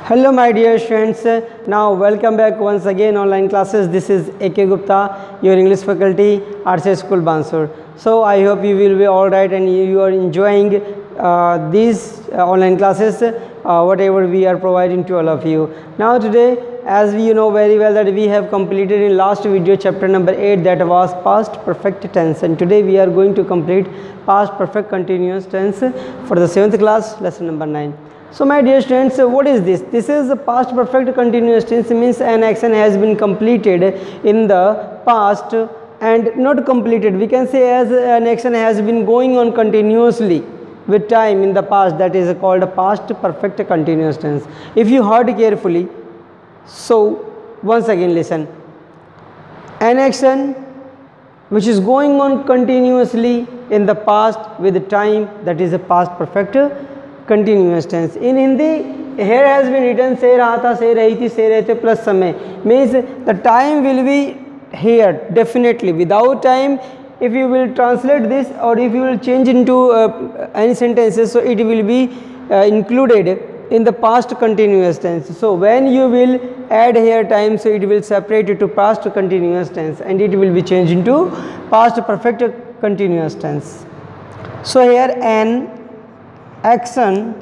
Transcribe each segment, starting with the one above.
Hello my dear students, now welcome back once again online classes. This is A.K. Gupta, your English faculty, RC School Bansur. So I hope you will be alright and you are enjoying these online classes, whatever we are providing to all of you. Now today, as you know very well that we have completed in last video chapter number 8, that was past perfect tense, and today we are going to complete past perfect continuous tense for the 7th class, lesson number 9. So my dear students, what is this? This is a past perfect continuous tense, means an action has been completed in the past and not completed. We can say as an action has been going on continuously with time in the past, that is called a past perfect continuous tense. If you heard carefully, so once again listen. An action which is going on continuously in the past with time, that is a past perfect continuous tense. In Hindi, here has been written se raha tha, se rahi thi, se rahe the plus samay, means the time will be here definitely. Without time, if you will translate this or if you will change into any sentences, so it will be included in the past continuous tense. So when you will add here time, so it will separate it to past continuous tense and it will be changed into past perfect continuous tense. So here an action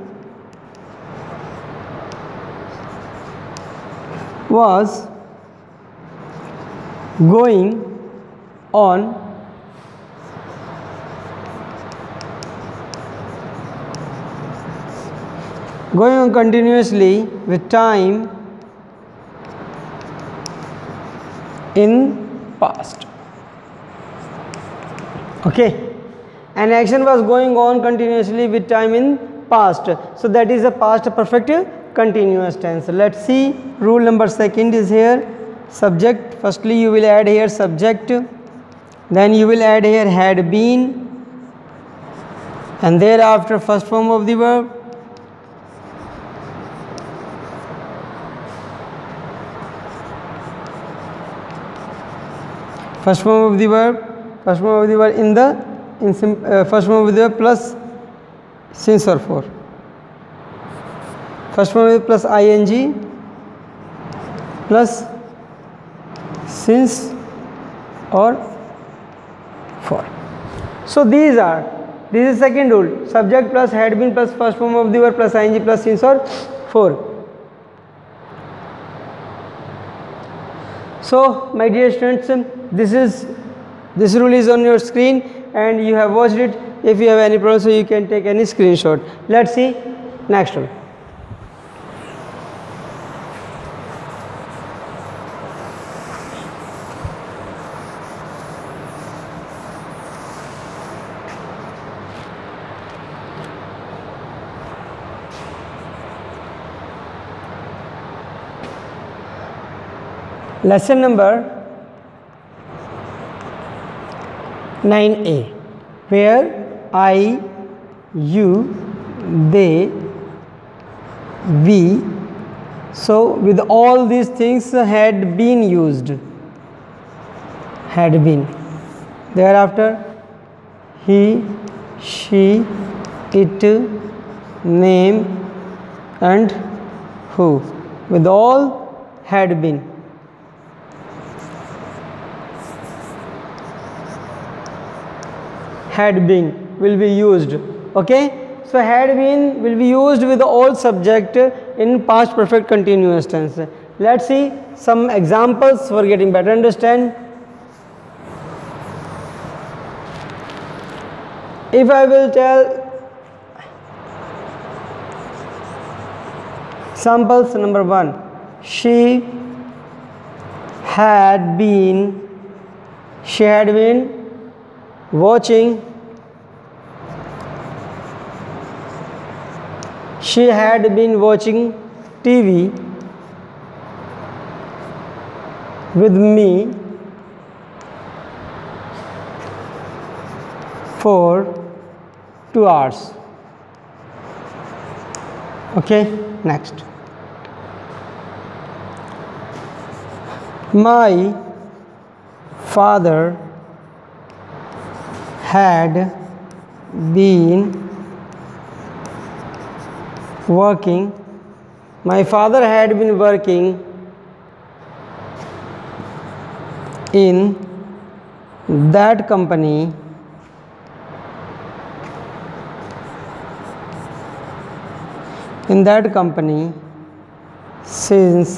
was going on continuously with time in past. Okay. An action was going on continuously with time in past, so that is a past perfect continuous tense. Let's see, rule number 2 is here. Subject, firstly you will add here subject, then you will add here had been, and thereafter first form of the verb, first form of the verb in the first form of the verb plus since or for, first form of the verb plus ing plus since or for. So this is second rule, subject plus had been plus first form of the verb plus ing plus since or for. So my dear students, this rule is on your screen and you have watched it. If you have any problem, so you can take any screenshot. Let's see next one. Lesson number 9a, where I, you, they, we, so with all these things had been used, had been. Thereafter he, she, it, name and who, with all had been. Had been will be used. Okay, so had been will be used with all subject in past perfect continuous tense. Let's see some examples for getting better understand. If I will tell samples, number 1, she had been watching, she had been watching TV with me for 2 hours. Okay, next. My father had been working My father had been working in that company since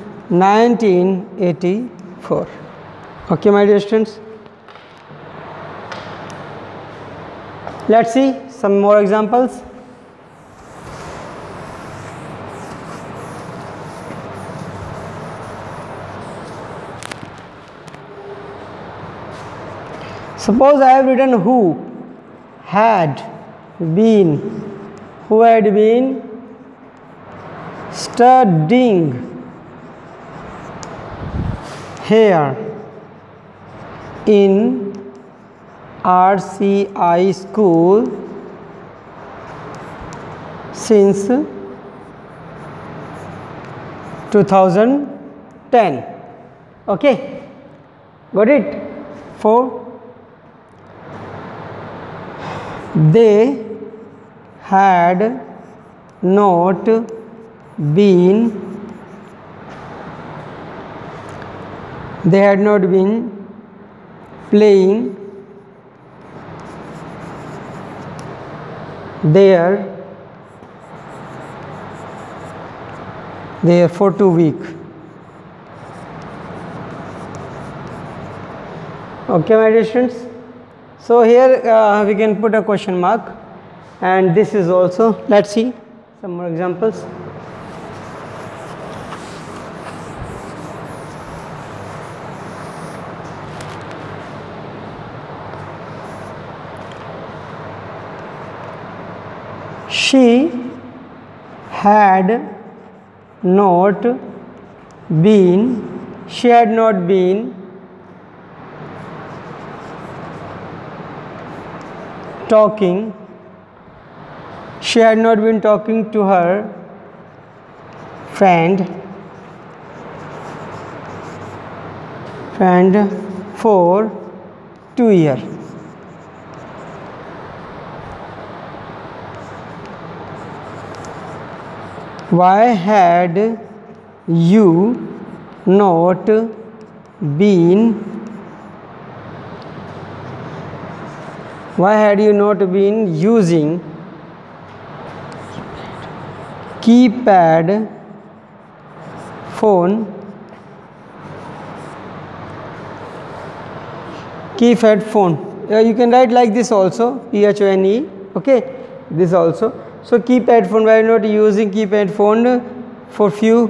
1984. Okay, my dear students. Let's see some more examples. Suppose I have written who had been studying here in RCI school since 2010. Okay, got it? 4. They had not been playing there for 2 weeks. Okay, my dear students. So here we can put a question mark, and this is also. Let's see some more examples. She had not been talking to her friend for 2 years. Why had you not been using keypad phone you can write like this also, PHONE. Okay, this also. So keypad phone, why not using keypad phone for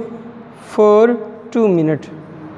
2 minutes.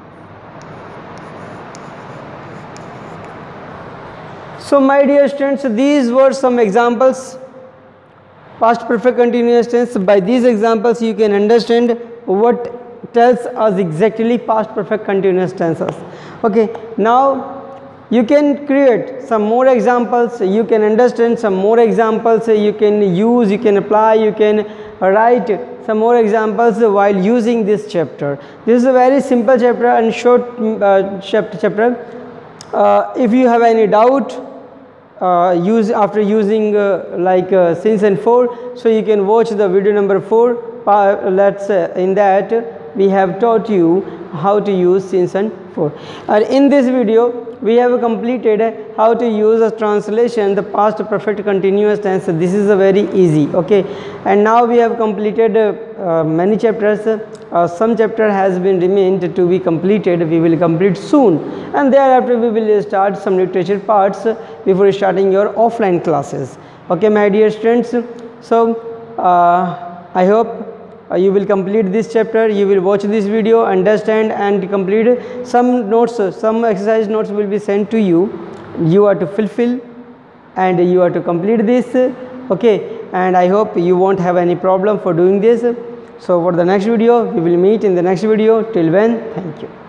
So my dear students, these were some examples, past perfect continuous tense. By these examples you can understand what tells us exactly past perfect continuous tenses. Okay, now you can create some more examples, you can understand some more examples, you can use, you can apply, you can write some more examples while using this chapter. This is a very simple chapter and short chapter. If you have any doubt after using since and for, so you can watch the video number 4. In that we have taught you how to use since and for. In this video we have completed how to use a translation the past perfect continuous tense. This is a very easy. Okay, and now we have completed many chapters. Some chapter has been remained to be completed. We will complete soon, and thereafter we will start some literature parts before starting your offline classes. Okay, my dear students, so I hope you will complete this chapter, you will watch this video, understand and complete some notes. Some exercise notes will be sent to you. You are to fulfill and you are to complete this. Okay, and I hope you won't have any problem for doing this. So for the next video, we will meet in the next video. Till when, thank you.